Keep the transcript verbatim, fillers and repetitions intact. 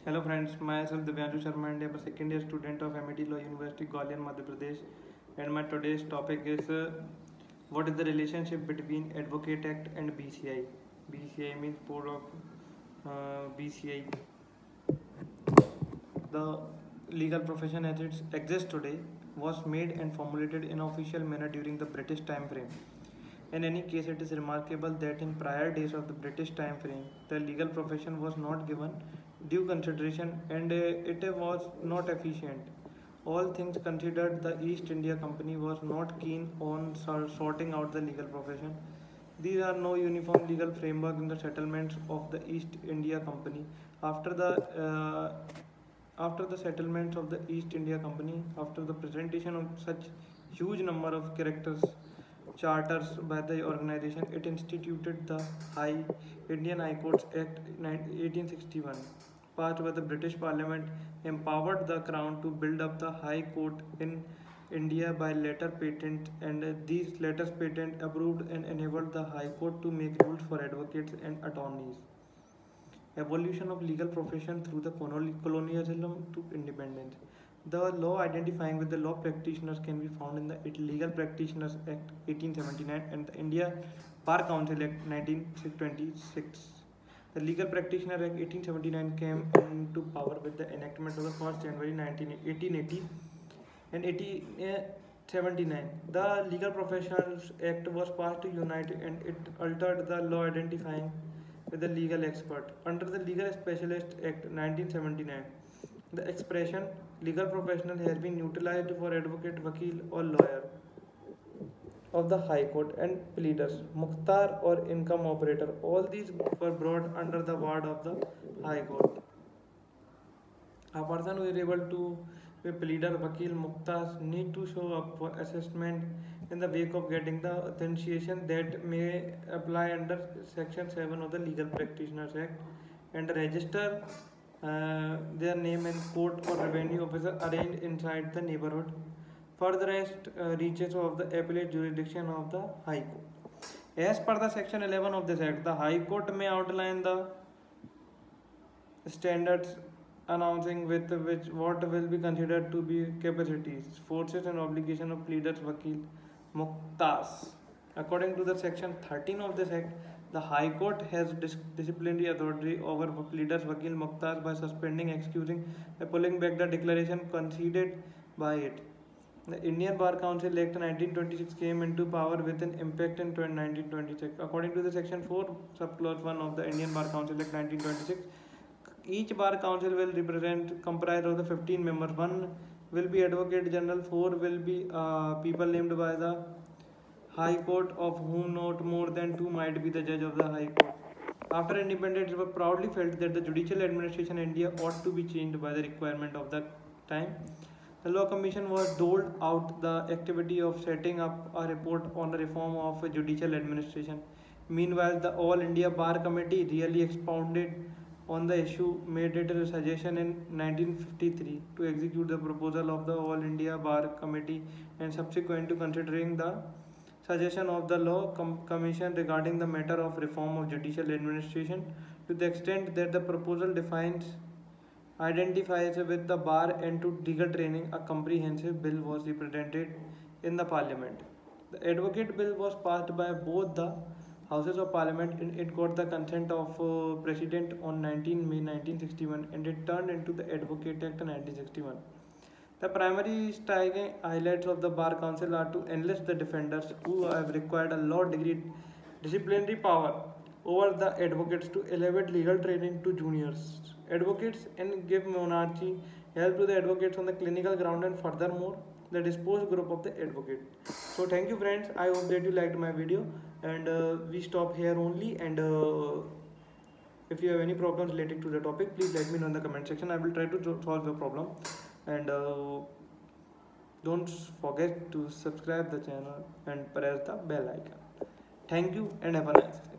Hello friends, myself Divyanshu Sharma and I am a second year student of M I T Law University, Gwalior, Madhya Pradesh. And my today's topic is uh, what is the relationship between Advocate Act and B C I? B C I means Board of uh, B C I. The legal profession as it exists today was made and formulated in official manner during the British time frame. In any case, it is remarkable that in prior days of the British time frame, the legal profession was not given due consideration and uh, it was not efficient. All things considered, the East India Company was not keen on sorting out the legal profession. There are no uniform legal framework in the settlements of the East India Company. After the uh, after the settlements of the East India Company, after the presentation of such huge number of characters charters by the organization, it instituted the High Indian High Courts Act eighteen sixty-one, passed by the British Parliament, empowered the Crown to build up the High Court in India by letter patent, and these letters patent approved and enabled the High Court to make rules for advocates and attorneys. Evolution of legal profession through the colonialism to independence. The law identifying with the law practitioners can be found in the Legal Practitioners Act eighteen seventy-nine and the India Bar Council Act nineteen twenty-six. The Legal Practitioner Act eighteen seventy-nine came into power with the enactment of the first January eighteen eighty and eighteen seventy-nine. The Legal Professions Act was passed to unite and it altered the law identifying with the legal expert. Under the Legal Specialist Act nineteen seventy-nine, the expression legal professional has been utilized for advocate, vakil or lawyer of the High Court and pleaders, mukhtar or income operator. All these were brought under the word of the High Court. A person who is able to be pleader, vakil, mukhtar need to show up for assessment in the wake of getting the authentication that may apply under section seven of the Legal Practitioners Act and register uh, their name in court or revenue officer arranged inside the neighborhood. Furtherest uh, reaches of the appellate jurisdiction of the High Court. As per the section eleven of this act, the High Court may outline the standards announcing with which what will be considered to be capacities, forces and obligation of pleaders, vakil, mukhtas. According to the section thirteen of this act, the High Court has dis disciplinary authority over pleaders, vakil, mukhtas by suspending, excusing, and pulling back the declaration conceded by it. The Indian Bar Council Act nineteen twenty-six came into power with an impact in nineteen twenty-six. According to the section four, subclause one of the Indian Bar Council Act nineteen twenty-six, each bar council will represent comprise of the fifteen members. One will be advocate general, four will be uh, people named by the High Court, of whom not more than two might be the judge of the High Court. After independence, it was proudly felt that the judicial administration in India ought to be changed by the requirement of the time. The Law Commission was doled out the activity of setting up a report on the reform of judicial administration. Meanwhile, the All India Bar Committee really expounded on the issue, made it a suggestion in nineteen fifty-three to execute the proposal of the All India Bar Committee, and subsequent to considering the suggestion of the Law Com Commission regarding the matter of reform of judicial administration, to the extent that the proposal defines, identifies with the bar and to legal training, a comprehensive bill was represented in the Parliament. The Advocate Bill was passed by both the Houses of Parliament and it got the consent of uh, President on nineteenth May nineteen sixty-one and it turned into the Advocate Act nineteen sixty-one. The primary striking highlights of the Bar Council are to enlist the defenders who have required a law degree disciplinary power over the advocates to elevate legal training to juniors advocates and give monarchy help to the advocates on the clinical ground, and furthermore the disposed group of the advocate. So thank you friends, I hope that you liked my video, and uh, we stop here only, and uh, if you have any problems related to the topic, please let me know in the comment section. I will try to solve the problem, and uh, don't forget to subscribe the channel and press the bell icon. Thank you and have a nice day.